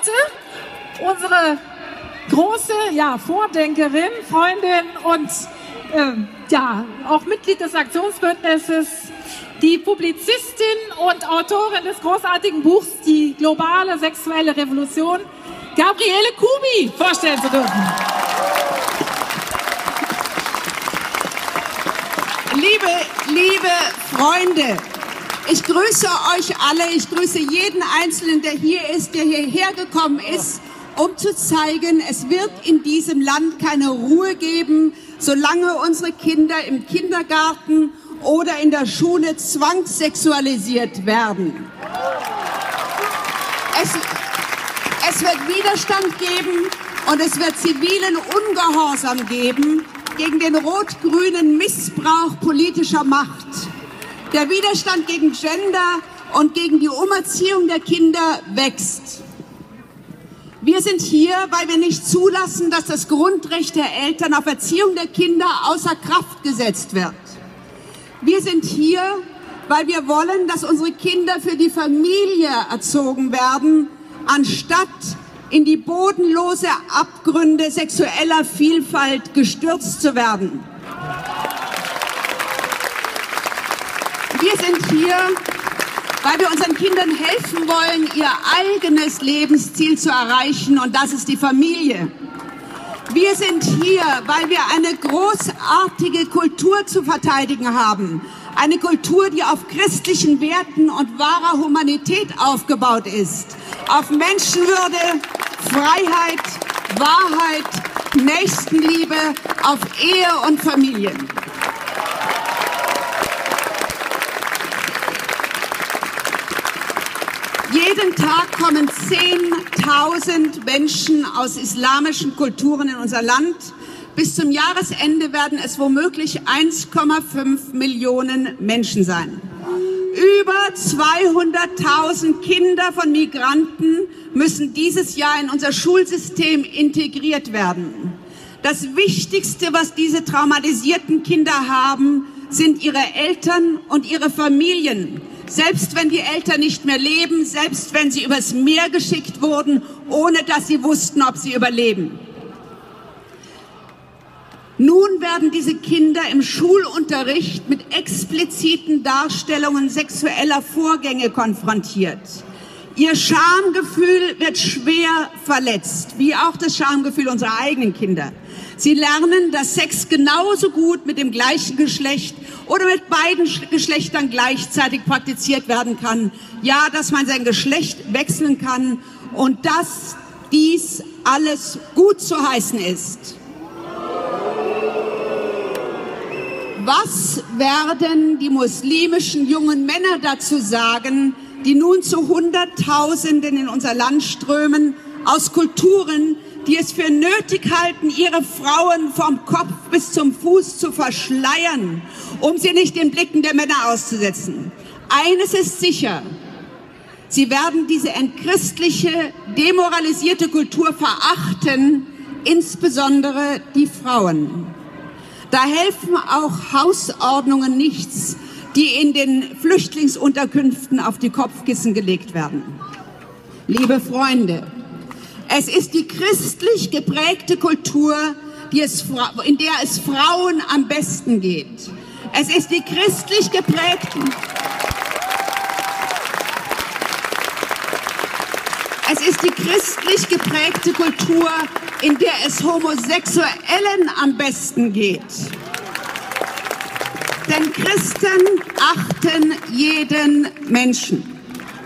heute unsere große Vordenkerin, Freundin und auch Mitglied des Aktionsbündnisses, die Publizistin und Autorin des großartigen Buchs Die globale sexuelle Revolution, Gabriele Kubi, vorstellen zu dürfen. Liebe Freunde, ich grüße euch alle, ich grüße jeden Einzelnen, der hier ist, der hierher gekommen ist, um zu zeigen, es wird in diesem Land keine Ruhe geben, solange unsere Kinder im Kindergarten oder in der Schule zwangssexualisiert werden. Es wird Widerstand geben und es wird zivilen Ungehorsam geben gegen den rot-grünen Missbrauch politischer Macht. Der Widerstand gegen Gender und gegen die Umerziehung der Kinder wächst. Wir sind hier, weil wir nicht zulassen, dass das Grundrecht der Eltern auf Erziehung der Kinder außer Kraft gesetzt wird. Wir sind hier, weil wir wollen, dass unsere Kinder für die Familie erzogen werden, anstatt in die bodenlose Abgründe sexueller Vielfalt gestürzt zu werden. Wir sind hier, weil wir unseren Kindern helfen wollen, ihr eigenes Lebensziel zu erreichen, und das ist die Familie. Wir sind hier, weil wir eine großartige Kultur zu verteidigen haben. Eine Kultur, die auf christlichen Werten und wahrer Humanität aufgebaut ist. Auf Menschenwürde, Freiheit, Wahrheit, Nächstenliebe, auf Ehe und Familie. Jeden Tag kommen 10.000 Menschen aus islamischen Kulturen in unser Land. Bis zum Jahresende werden es womöglich 1,5 Millionen Menschen sein. Über 200.000 Kinder von Migranten müssen dieses Jahr in unser Schulsystem integriert werden. Das Wichtigste, was diese traumatisierten Kinder haben, sind ihre Eltern und ihre Familien. Selbst wenn die Eltern nicht mehr leben, selbst wenn sie übers Meer geschickt wurden, ohne dass sie wussten, ob sie überleben. Nun werden diese Kinder im Schulunterricht mit expliziten Darstellungen sexueller Vorgänge konfrontiert. Ihr Schamgefühl wird schwer verletzt, wie auch das Schamgefühl unserer eigenen Kinder. Sie lernen, dass Sex genauso gut mit dem gleichen Geschlecht oder mit beiden Geschlechtern gleichzeitig praktiziert werden kann. Ja, dass man sein Geschlecht wechseln kann und dass dies alles gut zu heißen ist. Was werden die muslimischen jungen Männer dazu sagen, die nun zu Hunderttausenden in unser Land strömen, aus Kulturen, die es für nötig halten, ihre Frauen vom Kopf bis zum Fuß zu verschleiern, um sie nicht den Blicken der Männer auszusetzen? Eines ist sicher: Sie werden diese entchristliche, demoralisierte Kultur verachten, insbesondere die Frauen. Da helfen auch Hausordnungen nichts, die in den Flüchtlingsunterkünften auf die Kopfkissen gelegt werden. Liebe Freunde, es ist die christlich geprägte Kultur, in der es Frauen am besten geht. Es ist die christlich geprägte Kultur, in der es Homosexuellen am besten geht. Denn Christen achten jeden Menschen.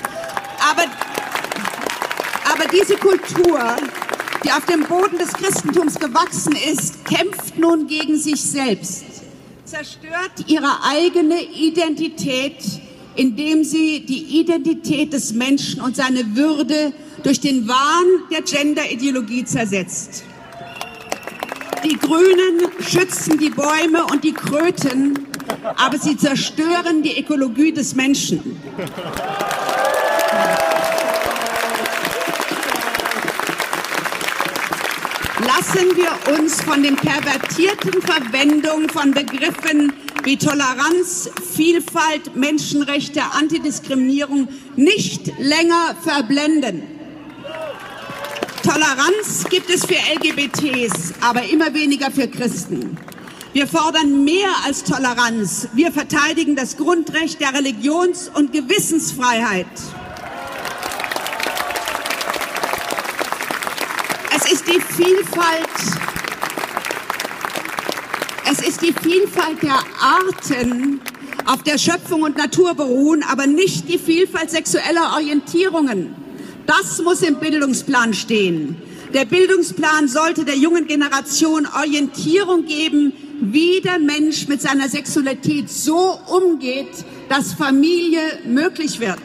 Aber diese Kultur, die auf dem Boden des Christentums gewachsen ist, kämpft nun gegen sich selbst, zerstört ihre eigene Identität, indem sie die Identität des Menschen und seine Würde durch den Wahn der Gender-Ideologie zersetzt. Die Grünen schützen die Bäume und die Kröten, aber sie zerstören die Ökologie des Menschen. Lassen wir uns von den pervertierten Verwendungen von Begriffen wie Toleranz, Vielfalt, Menschenrechte, Antidiskriminierung nicht länger verblenden. Toleranz gibt es für LGBTs, aber immer weniger für Christen. Wir fordern mehr als Toleranz. Wir verteidigen das Grundrecht der Religions- und Gewissensfreiheit. Es ist die Vielfalt der Arten, auf der Schöpfung und Natur beruhen, aber nicht die Vielfalt sexueller Orientierungen. Das muss im Bildungsplan stehen. Der Bildungsplan sollte der jungen Generation Orientierung geben, wie der Mensch mit seiner Sexualität so umgeht, dass Familie möglich wird.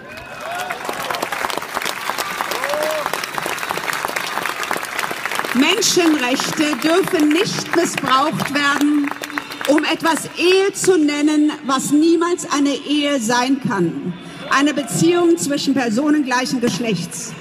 Menschenrechte dürfen nicht missbraucht werden, um etwas Ehe zu nennen, was niemals eine Ehe sein kann. Eine Beziehung zwischen Personen gleichen Geschlechts.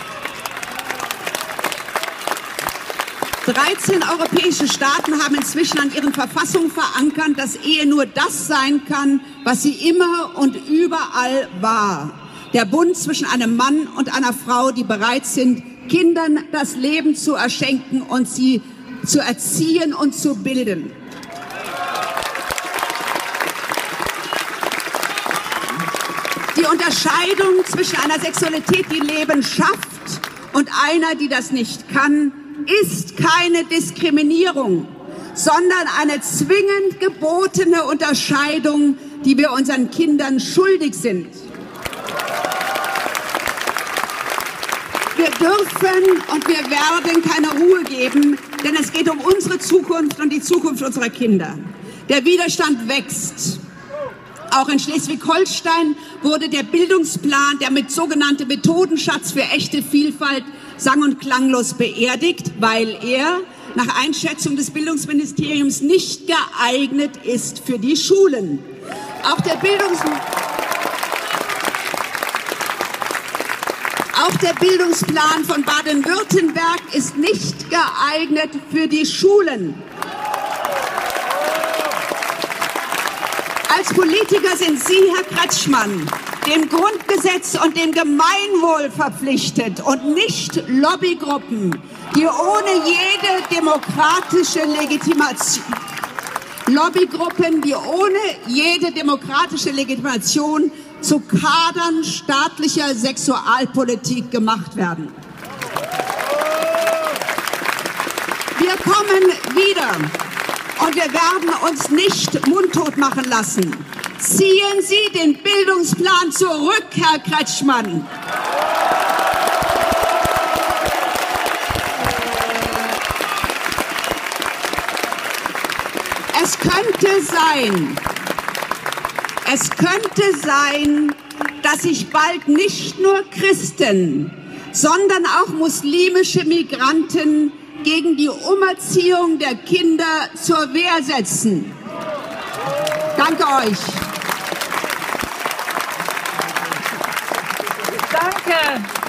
13 europäische Staaten haben inzwischen an ihren Verfassungen verankert, dass Ehe nur das sein kann, was sie immer und überall war. Der Bund zwischen einem Mann und einer Frau, die bereit sind, Kindern das Leben zu erschenken und sie zu erziehen und zu bilden. Die Unterscheidung zwischen einer Sexualität, die Leben schafft, und einer, die das nicht kann, ist keine Diskriminierung, sondern eine zwingend gebotene Unterscheidung, die wir unseren Kindern schuldig sind. Wir dürfen und wir werden keine Ruhe geben, denn es geht um unsere Zukunft und die Zukunft unserer Kinder. Der Widerstand wächst. Auch in Schleswig-Holstein wurde der Bildungsplan, der mit sogenannten Methodenschatz für echte Vielfalt, sang- und klanglos beerdigt, weil er nach Einschätzung des Bildungsministeriums nicht geeignet ist für die Schulen. Auch der Bildungsplan von Baden-Württemberg ist nicht geeignet für die Schulen. Als Politiker sind Sie, Herr Kretschmann, dem Grundgesetz und dem Gemeinwohl verpflichtet und nicht Lobbygruppen, die ohne jede demokratische Legitimation zu Kadern staatlicher Sexualpolitik gemacht werden. Wir kommen wieder und wir werden uns nicht mundtot machen lassen. Ziehen Sie den Bildungsplan zurück, Herr Kretschmann. Es könnte sein, dass sich bald nicht nur Christen, sondern auch muslimische Migranten gegen die Umerziehung der Kinder zur Wehr setzen. Danke euch. Danke.